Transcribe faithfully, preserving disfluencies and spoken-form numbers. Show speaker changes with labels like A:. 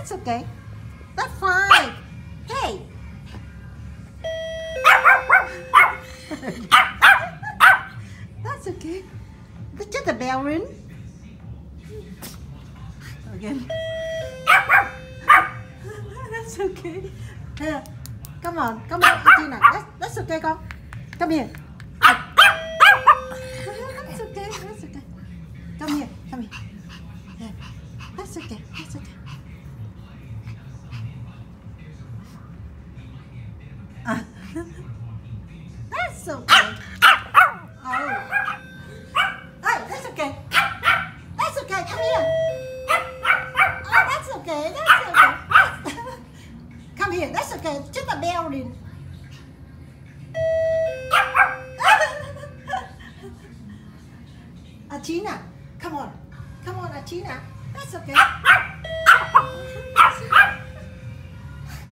A: That's okay. That's fine. Hey. That's okay. It's just a bell ring. Again. That's okay. Here. Come on, come on, Gina. That's, that's okay, con. Come here. That's okay, that's okay. Come here, come here. Here. That's okay, that's okay. Uh, that's okay. Oh. Hey, that's okay. That's okay, come here. Oh, that's okay, that's okay. Come here, that's okay. It's just a bell ring. Achina, come on. Come on, Achina. That's okay.